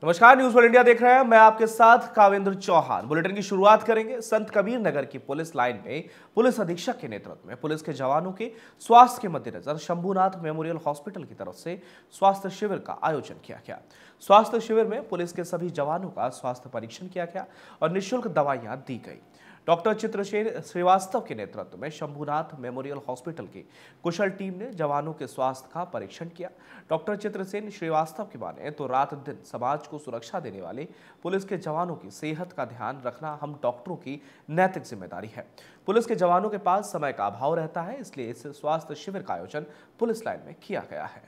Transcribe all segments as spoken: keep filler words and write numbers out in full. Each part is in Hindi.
नमस्कार, न्यूज वर्ल्ड इंडिया देख रहे हैं। मैं आपके साथ कावेंद्र चौहान। बुलेटिन की शुरुआत करेंगे संत कबीर नगर की पुलिस लाइन में पुलिस अधीक्षक के नेतृत्व में पुलिस के जवानों के स्वास्थ्य के मद्देनजर शंभूनाथ मेमोरियल हॉस्पिटल की तरफ से स्वास्थ्य शिविर का आयोजन किया गया। स्वास्थ्य शिविर में पुलिस के सभी जवानों का स्वास्थ्य परीक्षण किया गया और निःशुल्क दवाइयां दी गई। डॉक्टर चित्रसेन श्रीवास्तव के नेतृत्व में शंभूनाथ मेमोरियल हॉस्पिटल की कुशल टीम ने जवानों के स्वास्थ्य का परीक्षण किया। डॉक्टर चित्रसेन श्रीवास्तव की माने तो रात दिन समाज को सुरक्षा देने वाले पुलिस के जवानों की सेहत का ध्यान रखना हम डॉक्टरों की नैतिक जिम्मेदारी है। पुलिस के जवानों के पास समय का अभाव रहता है, इसलिए इस स्वास्थ्य शिविर का आयोजन पुलिस लाइन में किया गया है।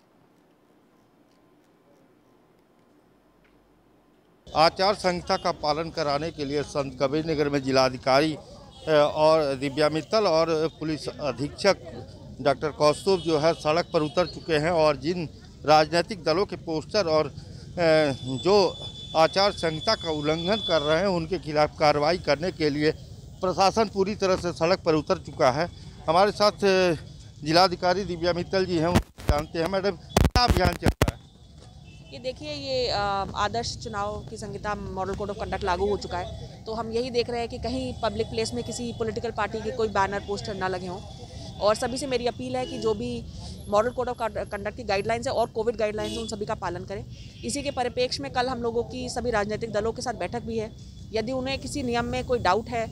आचार संहिता का पालन कराने के लिए संत कबीर नगर में जिलाधिकारी और दिव्या मित्तल और पुलिस अधीक्षक डॉक्टर कौस्तुभ जो है सड़क पर उतर चुके हैं और जिन राजनीतिक दलों के पोस्टर और जो आचार संहिता का उल्लंघन कर रहे हैं उनके खिलाफ कार्रवाई करने के लिए प्रशासन पूरी तरह से सड़क पर उतर चुका है। हमारे साथ जिलाधिकारी दिव्या मित्तल जी हैं, जानते हैं मैडम क्या अभियान चल रहा है? ये देखिए, ये आदर्श चुनाव की संहिता मॉडल कोड ऑफ कंडक्ट लागू हो चुका है, तो हम यही देख रहे हैं कि कहीं पब्लिक प्लेस में किसी पॉलिटिकल पार्टी के कोई बैनर पोस्टर ना लगे हों। और सभी से मेरी अपील है कि जो भी मॉडल कोड ऑफ कंडक्ट की गाइडलाइंस है और कोविड गाइडलाइंस है उन सभी का पालन करें। इसी के परिप्रेक्ष्य में कल हम लोगों की सभी राजनीतिक दलों के साथ बैठक भी है। यदि उन्हें किसी नियम में कोई डाउट है।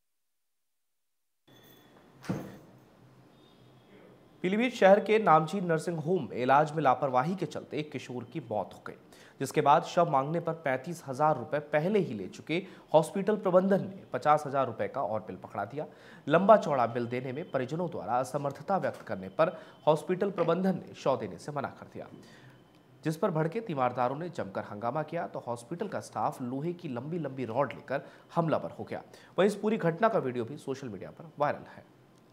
पीलीभीत शहर के नामचीन नर्सिंग होम में इलाज में लापरवाही के चलते एक किशोर की मौत हो गई, जिसके बाद शव मांगने पर पैंतीस हजार रुपए पहले ही ले चुके हॉस्पिटल प्रबंधन ने पचास हजार रुपए का और बिल पकड़ा दिया। लंबा चौड़ा बिल देने में परिजनों द्वारा असमर्थता व्यक्त करने पर हॉस्पिटल प्रबंधन ने शव देने से मना कर दिया, जिस पर भड़के तीमारदारों ने जमकर हंगामा किया तो हॉस्पिटल का स्टाफ लोहे की लंबी लंबी रॉड लेकर हमलावर हो गया। वहीं इस पूरी घटना का वीडियो भी सोशल मीडिया पर वायरल है।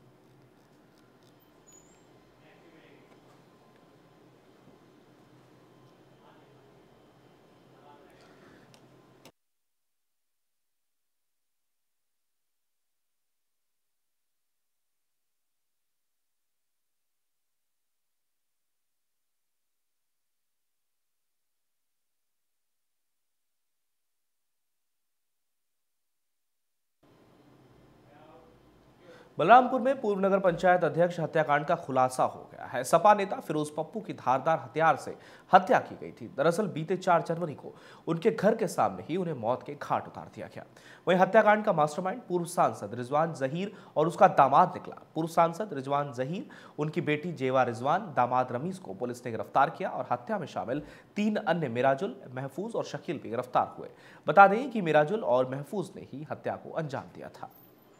बलरामपुर में पूर्व नगर पंचायत अध्यक्ष हत्याकांड का खुलासा हो गया है। सपा नेता फिरोज पप्पू की धारदार हथियार से हत्या की गई थी। दरअसल बीते चार जनवरी को उनके घर के सामने ही उन्हें मौत के घाट उतार दिया गया। वहीं हत्याकांड का मास्टरमाइंड पूर्व सांसद रिजवान जहीर और उसका दामाद निकला। पूर्व सांसद रिजवान जहीर, उनकी बेटी जेवा रिजवान, दामाद रमीज को पुलिस ने गिरफ्तार किया और हत्या में शामिल तीन अन्य मिराजुल, महफूज और शकील भी गिरफ्तार हुए। बता दें कि मिराजुल और महफूज ने ही हत्या को अंजाम दिया था।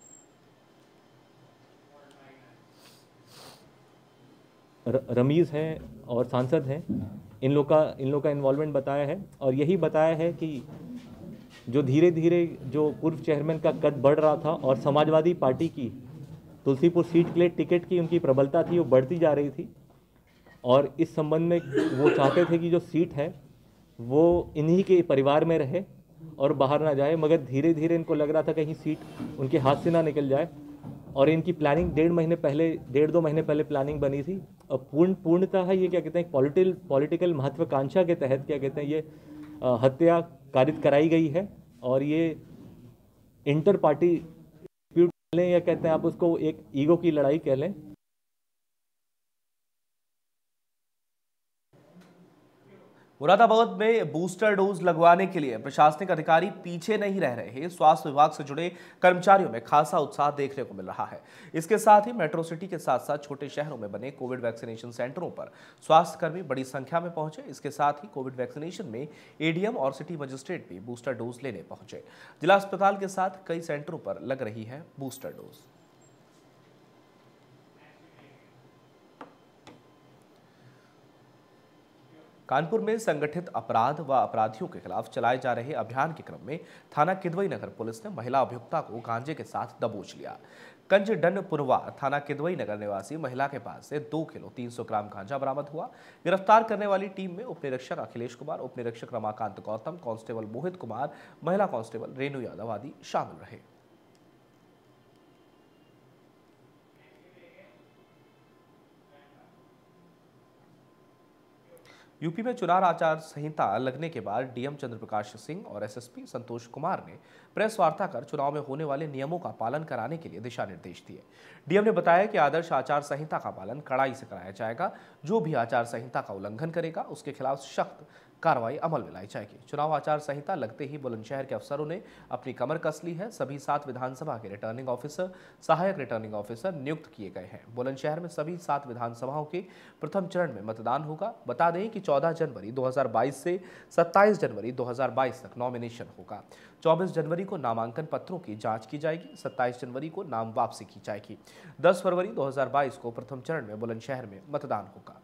रमीज़ हैं और सांसद हैं, इन लोग का इन लोग का इन्वॉल्वमेंट बताया है और यही बताया है कि जो धीरे धीरे जो पूर्व चेयरमैन का कद बढ़ रहा था और समाजवादी पार्टी की तुलसीपुर सीट के लिए टिकट की उनकी प्रबलता थी वो बढ़ती जा रही थी और इस संबंध में वो चाहते थे कि जो सीट है वो इन्हीं के परिवार में रहे और बाहर ना जाए, मगर धीरे धीरे इनको लग रहा था कहीं सीट उनके हाथ से ना निकल जाए और इनकी प्लानिंग डेढ़ महीने पहले डेढ़ दो महीने पहले प्लानिंग बनी थी और पूर्ण पूर्णतः ये क्या कहते हैं पॉलिटिकल पॉलिटिकल महत्वाकांक्षा के तहत क्या कहते हैं ये आ, हत्या कारित कराई गई है और ये इंटर पार्टी डिस्प्यूट कह लें या कहते हैं आप उसको एक ईगो की लड़ाई कह लें। मुरादाबाद में बूस्टर डोज लगवाने के लिए प्रशासनिक अधिकारी पीछे नहीं रह रहे हैं। स्वास्थ्य विभाग से जुड़े कर्मचारियों में खासा उत्साह देखने को मिल रहा है। इसके साथ ही मेट्रो सिटी के साथ साथ छोटे शहरों में बने कोविड वैक्सीनेशन सेंटरों पर स्वास्थ्यकर्मी बड़ी संख्या में पहुंचे। इसके साथ ही कोविड वैक्सीनेशन में एडीएम और सिटी मजिस्ट्रेट भी बूस्टर डोज लेने पहुंचे। जिला अस्पताल के साथ कई सेंटरों पर लग रही है बूस्टर डोज। कानपुर में संगठित अपराध व अपराधियों के खिलाफ चलाए जा रहे अभियान के क्रम में थाना किदवई नगर पुलिस ने महिला अभियुक्ता को गांजे के साथ दबोच लिया। कंजडनपुरवा थाना किदवई नगर निवासी महिला के पास से दो किलो तीन सौ ग्राम गांजा बरामद हुआ। गिरफ्तार करने वाली टीम में उप निरीक्षक अखिलेश कुमार, उप निरीक्षक रमाकांत गौतम, कांस्टेबल मोहित कुमार, महिला कांस्टेबल रेणु यादव आदि शामिल रहे। यूपी में चुनाव आचार संहिता लगने के बाद डीएम चंद्रप्रकाश सिंह और एसएसपी संतोष कुमार ने प्रेस वार्ता कर चुनाव में होने वाले नियमों का पालन कराने के लिए दिशा निर्देश दिए। डीएम ने बताया कि आदर्श आचार संहिता का पालन कड़ाई से कराया जाएगा। जो भी आचार संहिता का उल्लंघन करेगा उसके खिलाफ सख्त कार्रवाई अमल में लाई जाएगी। चुनाव आचार संहिता लगते ही बुलंदशहर के अफसरों ने अपनी कमर कस ली है। सभी सात विधानसभा के रिटर्निंग ऑफिसर, सहायक रिटर्निंग ऑफिसर नियुक्त किए गए हैं। बुलंदशहर में सभी सात विधानसभाओं के प्रथम चरण में मतदान होगा। बता दें कि चौदह जनवरी दो हज़ार बाईस से सत्ताईस जनवरी दो हज़ार बाईस तक नॉमिनेशन होगा। चौबीस जनवरी को नामांकन पत्रों की जांच की जाएगी। सत्ताईस जनवरी को नाम वापसी की जाएगी। दस फरवरी दो हज़ार बाईस को प्रथम चरण में बुलंदशहर में मतदान होगा।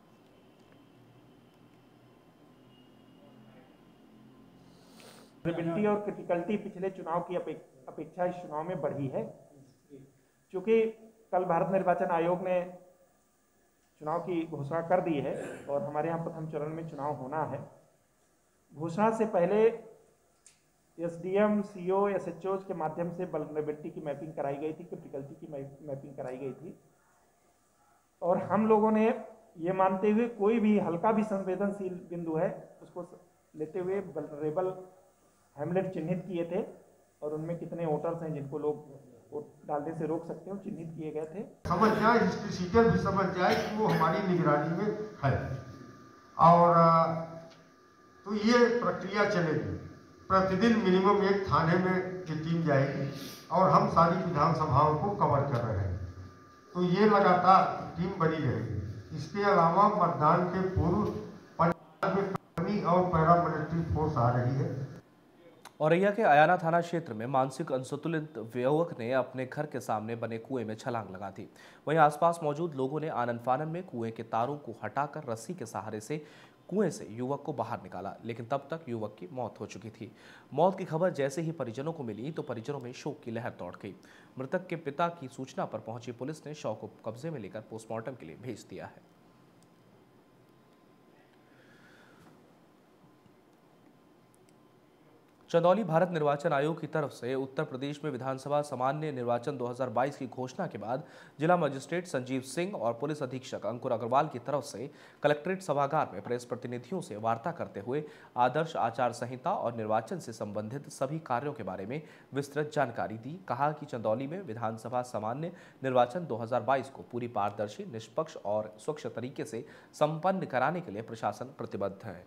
क्रिटिकलिटी और क्रिटिकलिटी पिछले चुनाव की अपेक्षा इस चुनाव में बढ़ी है, क्योंकि कल भारत निर्वाचन आयोग ने चुनाव की घोषणा कर दी है और हमारे यहाँ प्रथम चरण में चुनाव होना है। घोषणा से पहले एसडीएम, सीओ, एसएचओ के माध्यम से वल्नरेबिलिटी की मैपिंग कराई गई थी, क्रिटिकलिटी की मैपिंग कराई गई थी और हम लोगों ने ये मानते हुए कोई भी हल्का भी संवेदनशील बिंदु है उसको लेते हुए वल्नरेबल हैमलेट चिन्हित किए थे और उनमें कितने वोटर्स हैं जिनको लोग वोट डालने से रोक सकते हैं चिन्हित किए गए थे। समझ जाए, हिस्ट्री सीटर भी समझ जाए कि वो हमारी निगरानी में है और तो ये प्रक्रिया चलेगी। प्रतिदिन मिनिमम एक थाने में की टीम जाएगी और हम सारी विधानसभाओं को कवर कर रहे हैं, तो ये लगातार टीम बनी रहेगी। इसके अलावा मतदान के पूर्व पंचायत में कर्मी और पैरामिलिट्री फोर्स आ रही है। औरैया के अयाना थाना क्षेत्र में मानसिक असंतुलित युवक ने अपने घर के सामने बने कुएं में छलांग लगा दी। वहीं आसपास मौजूद लोगों ने आनन फानन में कुएं के तारों को हटाकर रस्सी के सहारे से कुएं से युवक को बाहर निकाला, लेकिन तब तक युवक की मौत हो चुकी थी। मौत की खबर जैसे ही परिजनों को मिली तो परिजनों में शोक की लहर दौड़ गई। मृतक के पिता की सूचना पर पहुंची पुलिस ने शव को कब्जे में लेकर पोस्टमार्टम के लिए भेज दिया है। चंदौली भारत निर्वाचन आयोग की तरफ से उत्तर प्रदेश में विधानसभा सामान्य निर्वाचन दो हज़ार बाईस की घोषणा के बाद जिला मजिस्ट्रेट संजीव सिंह और पुलिस अधीक्षक अंकुर अग्रवाल की तरफ से कलेक्ट्रेट सभागार में प्रेस प्रतिनिधियों से वार्ता करते हुए आदर्श आचार संहिता और निर्वाचन से संबंधित सभी कार्यों के बारे में विस्तृत जानकारी दी। कहा कि चंदौली में विधानसभा सामान्य निर्वाचन दो हज़ार बाईस को पूरी पारदर्शी, निष्पक्ष और स्वच्छ तरीके से संपन्न कराने के लिए प्रशासन प्रतिबद्ध है।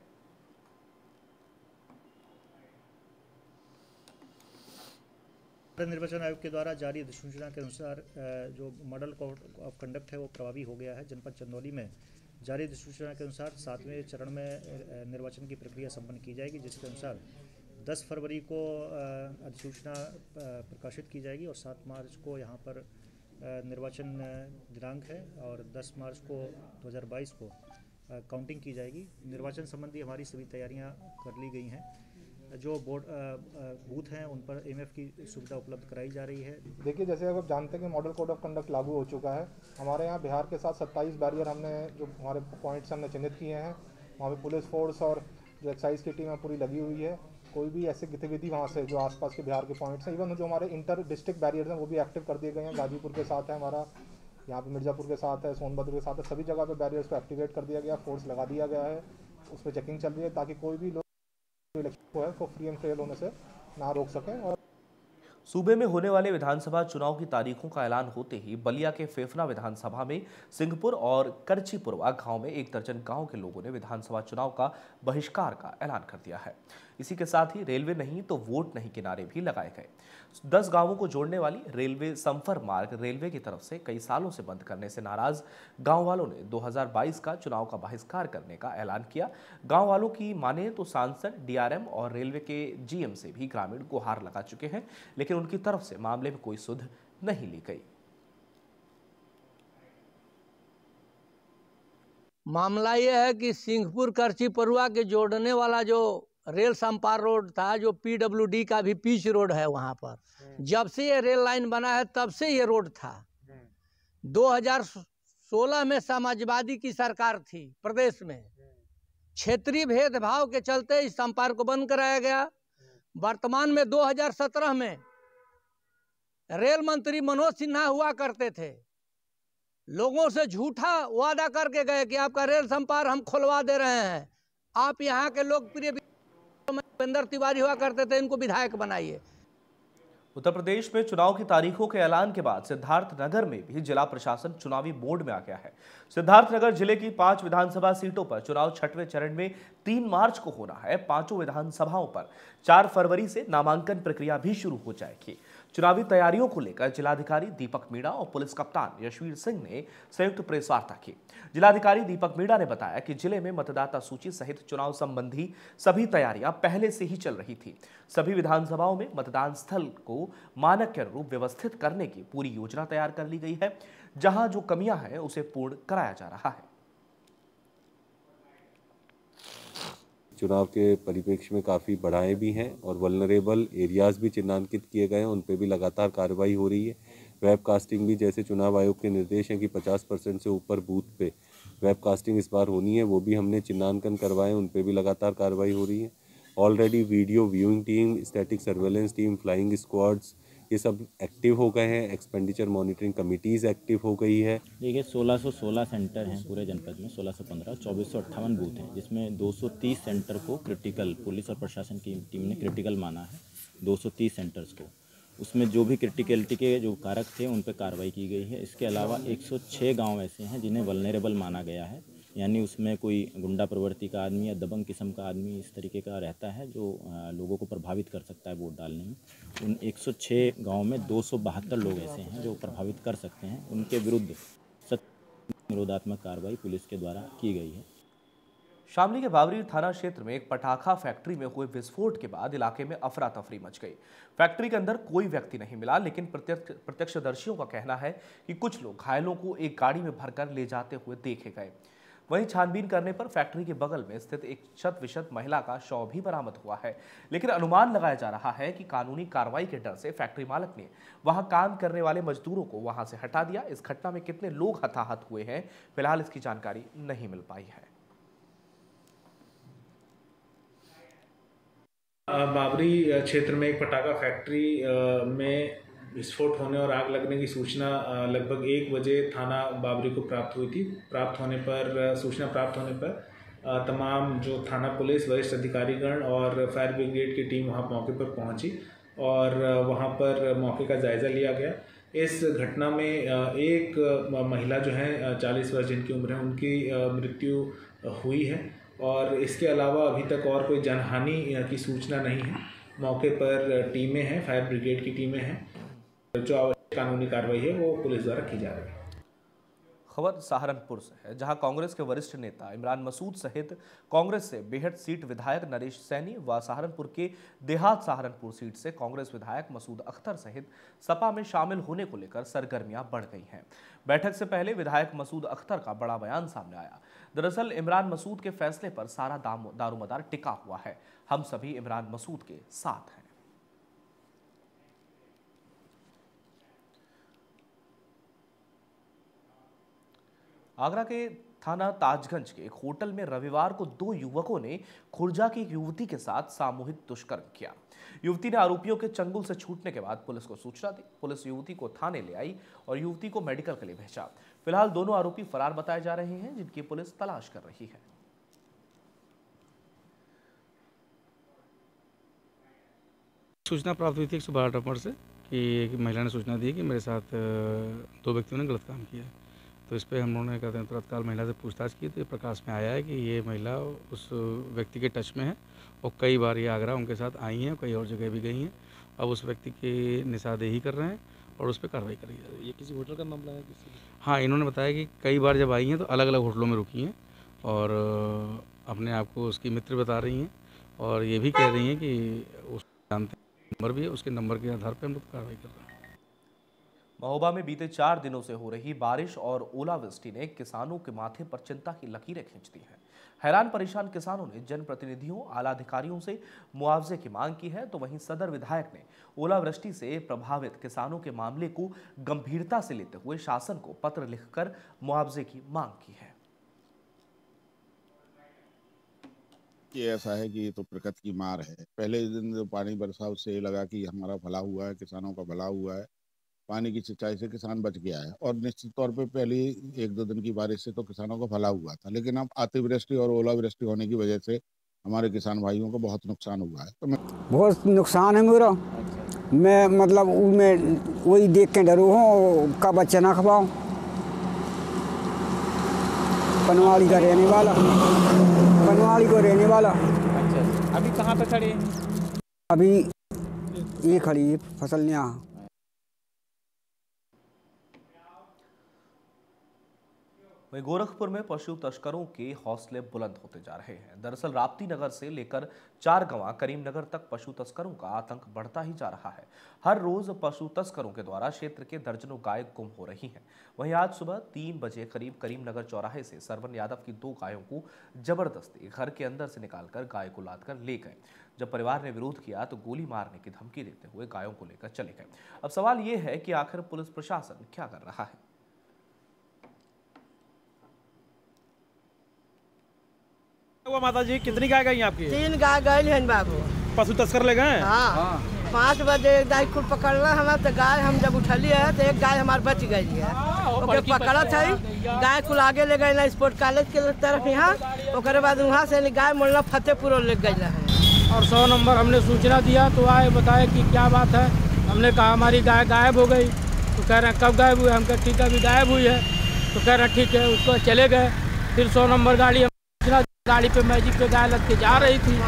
भारत निर्वाचन आयोग के द्वारा जारी अधिसूचना के अनुसार जो मॉडल कोड ऑफ कंडक्ट है वो प्रभावी हो गया है। जनपद चंदौली में जारी अधिसूचना के अनुसार सातवें चरण में निर्वाचन की प्रक्रिया संपन्न की जाएगी, जिसके अनुसार दस फरवरी को अधिसूचना प्रकाशित की जाएगी और सात मार्च को यहाँ पर निर्वाचन दिनांक है और दस मार्च को दो हज़ार बाईस को काउंटिंग की जाएगी। निर्वाचन संबंधी हमारी सभी तैयारियाँ कर ली गई हैं। जो बोर्ड बूथ हैं उन पर एमएफ की सुविधा उपलब्ध कराई जा रही है। देखिए, जैसे अब आप जानते हैं कि मॉडल कोड ऑफ कंडक्ट लागू हो चुका है। हमारे यहाँ बिहार के साथ सत्ताईस बैरियर हमने जो हमारे पॉइंट्स हमने चिन्हित किए हैं, वहाँ पे पुलिस फोर्स और जो एक्साइज की टीम है पूरी लगी हुई है। कोई भी ऐसी गतिविधि वहाँ से जो आसपास के बिहार के पॉइंट्स हैं, इवन जो हमारे इंटर डिस्ट्रिक्ट बैरियर्स हैं वो भी एक्टिव कर दिए गए हैं। गाजीपुर के साथ है हमारा, यहाँ पे मिर्ज़ापुर के साथ है, सोनभद्र के साथ है, सभी जगह पे बैरियर्स को एक्टिवेट कर दिया गया, फोर्स लगा दिया गया है। उस पर चेकिंग चल रही है ताकि कोई भी लोग को है को फ्री एंड फेयर होने से ना रोक सकें। और सूबे में होने वाले विधानसभा चुनाव की तारीखों का ऐलान होते ही बलिया के फेफना विधानसभा में सिंहपुर और करचीपुरवा गांव में एक दर्जन गांव के लोगों ने विधानसभा चुनाव का बहिष्कार का ऐलान कर दिया है। इसी के साथ ही रेलवे नहीं तो वोट नहीं के नारे भी लगाए गए। दस गांवों को जोड़ने वाली रेलवे संपर्क मार्ग रेलवे की तरफ से कई सालों से बंद करने से नाराज गांव वालों ने दो हज़ार बाईस का चुनाव का बहिष्कार करने का ऐलान किया। गांव वालों की माने तो सांसद, डीआरएम और रेलवे के जीएम से भी ग्रामीण गुहार लगा चुके हैं, लेकिन उनकी तरफ से मामले में कोई सुध नहीं ली गई। मामला यह है कि सिंहपुर करचीपुरवा के जोड़ने वाला जो रेल संपार रोड था, जो पीडब्ल्यूडी का भी पीच रोड है, वहाँ पर जब से ये रेल लाइन बना है तब से ये रोड था। दो हज़ार सोलह में समाजवादी की सरकार थी प्रदेश में, क्षेत्रीय भेदभाव के चलते इस संपार को बंद कराया गया। वर्तमान में दो हज़ार सत्रह में रेल मंत्री मनोज सिन्हा हुआ करते थे, लोगों से झूठा वादा करके गए कि आपका रेल संपार हम खुलवा दे रहे हैं। आप यहाँ के लोकप्रिय भूपेंद्र तिवारी हुआ करते थे, इनको विधायक बनाइए। उत्तर प्रदेश में चुनाव की तारीखों के ऐलान के बाद सिद्धार्थनगर में भी जिला प्रशासन चुनावी मोड में आ गया है। सिद्धार्थनगर जिले की पांच विधानसभा सीटों पर चुनाव छठवें चरण में तीन मार्च को होना है। पांचों विधानसभाओं पर चार फरवरी से नामांकन प्रक्रिया भी शुरू हो जाएगी। चुनावी तैयारियों को लेकर जिलाधिकारी दीपक मीणा और पुलिस कप्तान यशवीर सिंह ने संयुक्त प्रेस वार्ता की। जिलाधिकारी दीपक मीणा ने बताया कि जिले में मतदाता सूची सहित चुनाव संबंधी सभी तैयारियां पहले से ही चल रही थी। सभी विधानसभाओं में मतदान स्थल को मानक के अनुरूप व्यवस्थित करने की पूरी योजना तैयार कर ली गई है। जहां जो कमियां हैं उसे पूर्ण कराया जा रहा है। चुनाव के परिप्रेक्ष्य में काफ़ी बढ़ाएं भी हैं और वल्नरेबल एरियाज़ भी चिन्हांकित किए गए हैं, उन पे भी लगातार कार्रवाई हो रही है। वेबकास्टिंग भी, जैसे चुनाव आयोग के निर्देश हैं कि पचास परसेंट से ऊपर बूथ पे वेबकास्टिंग इस बार होनी है, वो भी हमने चिन्हांकन करवाए, उन पे भी लगातार कार्रवाई हो रही है। Already video viewing team, static surveillance team, flying squads, ये सब एक्टिव हो गए हैं। एक्सपेंडिचर मॉनिटरिंग कमिटीज़ एक्टिव हो गई है। देखिए सोलह सौ सोलह सेंटर हैं पूरे जनपद में, सोलह सौ पंद्रह, चौबीस सौ अट्ठावन बूथ हैं, जिसमें दो सौ तीस सेंटर को क्रिटिकल, पुलिस और प्रशासन की टीम ने क्रिटिकल माना है। दो सौ तीस सेंटर्स को, उसमें जो भी क्रिटिकलिटी के जो कारक थे उन पर कार्रवाई की गई है। इसके अलावा एक सौ छह गाँव ऐसे हैं जिन्हें वल्नरेबल माना गया है, यानी उसमें कोई गुंडा प्रवृत्ति का आदमी या दबंग किस्म का आदमी इस तरीके का रहता है जो लोगों को प्रभावित कर सकता है वोट डालने में। उन एक सौ छह गाँव में दो सौ बहत्तर लोग ऐसे हैं जो प्रभावित कर सकते हैं, उनके विरुद्ध सख्त निरोधात्मक कार्रवाई पुलिस के द्वारा की गई है। शामली के बावरी थाना क्षेत्र में एक पटाखा फैक्ट्री में हुए विस्फोट के बाद इलाके में अफरा तफरी मच गई। फैक्ट्री के अंदर कोई व्यक्ति नहीं मिला, लेकिन प्रत्यक्ष प्रत्यक्षदर्शियों का कहना है कि कुछ लोग घायलों को एक गाड़ी में भरकर ले जाते हुए देखे गए। वहीं छानबीन करने पर फैक्ट्री के बगल में स्थित एक शत विशत महिला का शव भी बरामद हुआ है, लेकिन अनुमान लगाया जा रहा है कि कानूनी कार्रवाई के डर से फैक्ट्री मालिक ने वहां काम करने वाले मजदूरों को वहां से हटा दिया। इस घटना में कितने लोग हताहत हुए हैं, फिलहाल इसकी जानकारी नहीं मिल पाई है। बाबरी क्षेत्र में एक पटाखा फैक्ट्री में विस्फोट होने और आग लगने की सूचना लगभग एक बजे थाना बाबरी को प्राप्त हुई थी। प्राप्त होने पर सूचना प्राप्त होने पर तमाम जो थाना पुलिस, वरिष्ठ अधिकारीगण और फायर ब्रिगेड की टीम वहां मौके पर पहुंची और वहां पर मौके का जायज़ा लिया गया। इस घटना में एक महिला जो है चालीस वर्ष जिनकी उम्र है, उनकी मृत्यु हुई है और इसके अलावा अभी तक और कोई जनहानि की सूचना नहीं है। मौके पर टीमें हैं, फायर ब्रिगेड की टीमें हैं, जो आवश्यक कानूनी कार्रवाई है वो पुलिस द्वारा की जा रही है। खबर सहारनपुर से है, जहां कांग्रेस के वरिष्ठ नेता इमरान मसूद सहित कांग्रेस से बेहट सीट विधायक नरेश सैनी व सहारनपुर के देहात सहारनपुर सीट से कांग्रेस विधायक मसूद अख्तर सहित सपा में शामिल होने को लेकर सरगर्मियां बढ़ गई हैं। बैठक से पहले विधायक मसूद अख्तर का बड़ा बयान सामने आया। दरअसल इमरान मसूद के फैसले पर सारा दारोमदार टिका हुआ है। हम सभी इमरान मसूद के साथ हैं। आगरा के थाना ताजगंज के एक होटल में रविवार को दो युवकों ने खुर्जा की एक युवती के साथ सामूहिक दुष्कर्म किया। युवती ने आरोपियों के चंगुल से छूटने के बाद पुलिस को सूचना दी। पुलिस युवती को थाने ले आई और युवती को मेडिकल के लिए भेजा। फिलहाल दोनों आरोपी फरार बताए जा रहे हैं, जिनकी पुलिस तलाश कर रही है। सूचना प्राप्त हुई थी एक सौ बारह नंबर से कि एक महिला ने सूचना दी कि मेरे साथ दो व्यक्तियों ने गलत काम किया। तो इस पर हम लोगों ने कहते हैं तत्काल महिला से पूछताछ की तो ये प्रकाश में आया है कि ये महिला उस व्यक्ति के टच में है और कई बार ये आगरा उनके साथ आई हैं, कई और जगह भी गई हैं। अब उस व्यक्ति की निशानदेही कर रहे हैं और उस पर कार्रवाई करी जा रही है। ये किसी होटल का मामला है? किसी हाँ, इन्होंने बताया कि कई बार जब आई हैं तो अलग अलग होटलों में रुकी हैं और अपने आप को उसकी मित्र बता रही हैं और ये भी कह रही हैं कि उस जानते नंबर भी है, उसके नंबर के आधार पर हम लोग कार्रवाई कर रहे हैं। महोबा में बीते चार दिनों से हो रही बारिश और ओलावृष्टि ने किसानों के माथे पर चिंता की लकीरें खींच दी हैं। हैरान परेशान किसानों ने जनप्रतिनिधियों, आला अधिकारियों से मुआवजे की मांग की है, तो वहीं सदर विधायक ने ओलावृष्टि से प्रभावित किसानों के मामले को गंभीरता से लेते हुए शासन को पत्र लिखकर मुआवजे की मांग की है। ये ऐसा है कि ये तो प्रकृति की मार है। पहले दिन जो पानी बरसा उससे लगा कि हमारा भला हुआ है, किसानों का भला हुआ है, पानी की सिंचाई से किसान बच गया है। और निश्चित तौर पे पहली एक दो दिन की बारिश से तो किसानों को भला हुआ था, लेकिन अब अतिवृष्टि और ओलावृष्टि होने की वजह से हमारे किसान भाइयों को बहुत नुकसान हुआ है। तो मैं बहुत नुकसान है मेरा। मैं मतलब मैं वही देख के डरू हूँ, का बच्चा ना खवाऊँ। पनवाड़ी का रहने वाला, पनवाड़ी को रहने वाला। अच्छा, अभी कहाँ पे खड़े हैं? अभी ये खड़ी है फसल यहाँ। वहीं गोरखपुर में पशु तस्करों के हौसले बुलंद होते जा रहे हैं। दरअसल राप्ती नगर से लेकर चारगवां करीमनगर तक पशु तस्करों का आतंक बढ़ता ही जा रहा है। हर रोज पशु तस्करों के द्वारा क्षेत्र के दर्जनों गाय गुम हो रही हैं। वहीं आज सुबह तीन बजे करीब करीमनगर चौराहे से सरवन यादव की दो गायों को जबरदस्ती घर के अंदर से निकालकर गाय को लाद कर ले गए। जब परिवार ने विरोध किया तो गोली मारने की धमकी देते हुए गायों को लेकर चले गए। अब सवाल ये है कि आखिर पुलिस प्रशासन क्या कर रहा है। वो माता जी कितनी गाय गई आपकी? तीन गाय गई है बाबू। पशु तस्कर ले गए? हाँ, हाँ। पाँच बजे एक गाय को पकड़ना हमारे तो गाय हम जब उठली है तो एक गाय हमारे बच गई है। ओके पकड़ा था गाय को आगे ले गए ना स्पोर्ट कॉलेज के तरफ यहाँ, ओकरे बाद वहाँ से गाय मोड़ना फतेहपुर ले गई है। और सौ नंबर हमने सूचना दिया तो आए बताए कि क्या बात है। हमने कहा हमारी गाय गायब हो गई। तो कह रहे हैं कब गायब हुई? हम कह ठीक है अभी गायब हुई है। तो कह रहे ठीक है, उसको चले गए। फिर सौ नंबर गाड़ी गाड़ी पे मैजिक पे गाय लग के जा रही थी।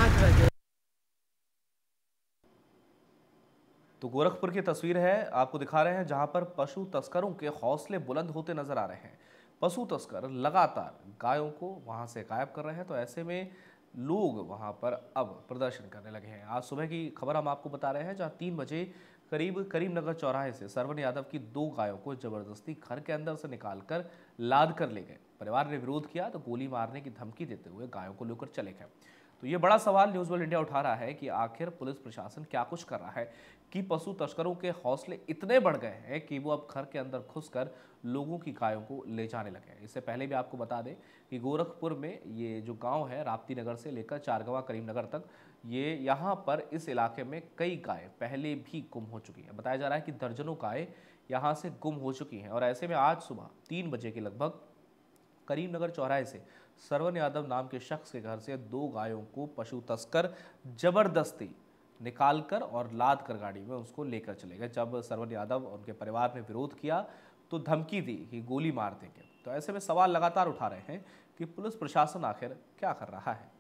तो गोरखपुर की तस्वीर है, आपको दिखा रहे हैं जहां पर पशु तस्करों के हौसले बुलंद होते नजर आ रहे हैं। पशु तस्कर लगातार गायों को वहां से गायब कर रहे हैं, तो ऐसे में लोग वहां पर अब प्रदर्शन करने लगे हैं। आज सुबह की खबर हम आपको बता रहे हैं, जहां तीन बजे करीब करीमनगर चौराहे से सरवन यादव की दो गायों को जबरदस्ती घर के अंदर से निकालकर लाद कर ले गए। परिवार ने विरोध किया तो गोली मारने की धमकी देते हुए गायों को लेकर चले गए। तो ये बड़ा सवाल न्यूज़ वर्ल्ड इंडिया उठा रहा है कि आखिर पुलिस प्रशासन क्या कुछ कर रहा है कि पशु तस्करों के हौसले इतने बढ़ गए हैं कि वो अब घर के अंदर घुसकर लोगों की गायों को ले जाने लगे हैं। इससे पहले भी आपको बता दें कि गोरखपुर में ये जो गांव है राप्ती नगर से लेकर चारगवां करीमनगर तक, ये यहाँ पर इस इलाके में कई गाय पहले भी गुम हो चुकी हैं। बताया जा रहा है कि दर्जनों गाय यहाँ से गुम हो चुकी हैं और ऐसे में आज सुबह तीन बजे के लगभग करीमनगर चौराहे से सरवन यादव नाम के शख्स के घर से दो गायों को पशु तस्कर जबरदस्ती निकालकर और लाद कर गाड़ी में उसको लेकर चले गए। जब सरवन यादव और उनके परिवार ने विरोध किया तो धमकी दी कि गोली मार देंगे। तो ऐसे में सवाल लगातार उठा रहे हैं कि पुलिस प्रशासन आखिर क्या कर रहा है।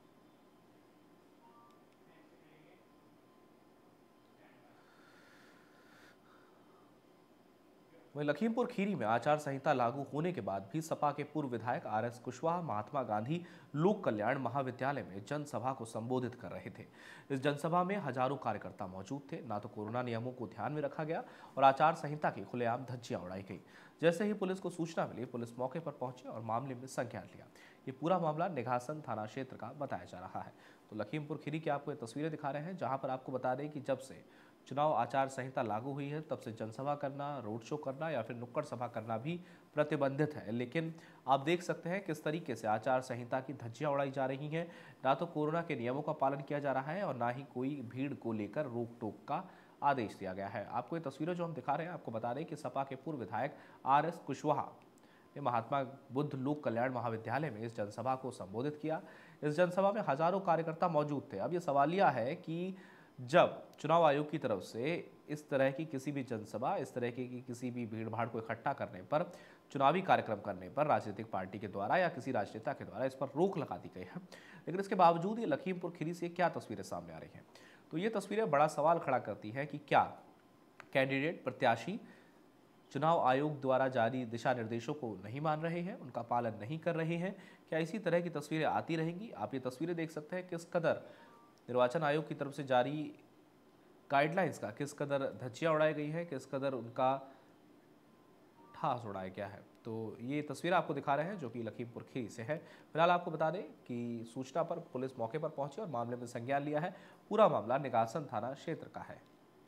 वहीं लखीमपुर खीरी में आचार संहिता लागू होने के बाद भी सपा के पूर्व विधायक आर एस कुशवाहा महात्मा गांधी लोक कल्याण महाविद्यालय में जनसभा को संबोधित कर रहे थे। इस जनसभा में हजारों कार्यकर्ता मौजूद थे। ना तो कोरोना नियमों को ध्यान में रखा गया और आचार संहिता की खुलेआम धज्जियां उड़ाई गई। जैसे ही पुलिस को सूचना मिली, पुलिस मौके पर पहुंची और मामले में संज्ञान लिया। ये पूरा मामला निघासन थाना क्षेत्र का बताया जा रहा है। तो लखीमपुर खीरी की आपको ये तस्वीरें दिखा रहे हैं, जहां पर आपको बता दें कि जब से चुनाव आचार संहिता लागू हुई है तब से जनसभा करना, रोड शो करना या फिर नुक्कड़ सभा करना भी प्रतिबंधित है। लेकिन आप देख सकते हैं किस तरीके से आचार संहिता की धज्जियां उड़ाई जा रही हैं। ना तो कोरोना के नियमों का पालन किया जा रहा है और ना ही कोई भीड़ को लेकर रोक टोक का आदेश दिया गया है। आपको ये तस्वीरें जो हम दिखा रहे हैं, आपको बता दें कि सपा के पूर्व विधायक आर एस कुशवाहा ने महात्मा बुद्ध लोक कल्याण महाविद्यालय में इस जनसभा को संबोधित किया। इस जनसभा में हजारों कार्यकर्ता मौजूद थे। अब ये सवाल यह है कि जब चुनाव आयोग की तरफ से इस तरह की किसी भी जनसभा, इस तरह की किसी भी भीड़ भाड़ को इकट्ठा करने पर, चुनावी कार्यक्रम करने पर राजनीतिक पार्टी के द्वारा या किसी राजनेता के द्वारा इस पर रोक लगा दी गई है, लेकिन इसके बावजूद ये लखीमपुर खीरी से क्या तस्वीरें सामने आ रही हैं। तो ये तस्वीरें बड़ा सवाल खड़ा करती हैं कि क्या कैंडिडेट प्रत्याशी चुनाव आयोग द्वारा जारी दिशा निर्देशों को नहीं मान रहे हैं, उनका पालन नहीं कर रहे हैं। क्या इसी तरह की तस्वीरें आती रहेंगी? आप ये तस्वीरें देख सकते हैं किस कदर निर्वाचन आयोग की तरफ से जारी गाइडलाइंस का किस कदर धज्जियां उड़ाई गई है, किस कदर उनका ठास उड़ाया गया है। तो ये तस्वीर आपको दिखा रहे हैं जो कि लखीमपुर खीरी से है। फिलहाल आपको बता दें कि सूचना पर पुलिस मौके पर पहुंची और मामले में संज्ञान लिया है। पूरा मामला निघासन थाना क्षेत्र का है।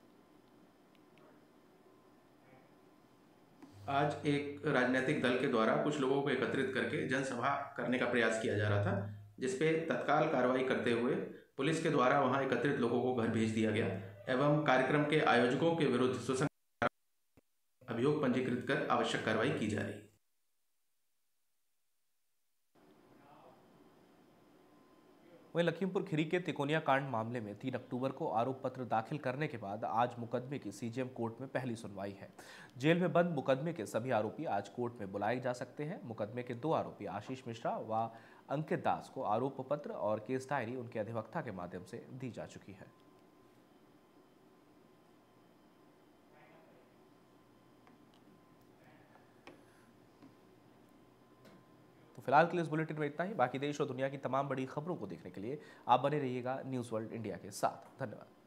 आज एक राजनीतिक दल के द्वारा कुछ लोगों को एकत्रित करके जनसभा करने का प्रयास किया जा रहा था, जिसपे तत्काल कार्रवाई करते हुए पुलिस के द्वारा वहां एकत्रित लोगों को घर भेज दिया गया एवं कार्यक्रम के आयोजकों के विरुद्ध सुसंगत अभियोग पंजीकृत कर आवश्यक कार्रवाई की जा रही है। वहीं लखीमपुर खीरी के तिकोनिया कांड मामले में तीन अक्टूबर को आरोप पत्र दाखिल करने के बाद आज मुकदमे की सीजेएम कोर्ट में पहली सुनवाई है। जेल में बंद मुकदमे के सभी आरोपी आज कोर्ट में बुलाए जा सकते हैं। मुकदमे के दो आरोपी आशीष मिश्रा व अंकित दास को आरोप पत्र और केस डायरी उनके अधिवक्ता के माध्यम से दी जा चुकी है। तो फिलहाल के लिए इस बुलेटिन में इतना ही। बाकी देश और दुनिया की तमाम बड़ी खबरों को देखने के लिए आप बने रहिएगा न्यूज़ वर्ल्ड इंडिया के साथ। धन्यवाद।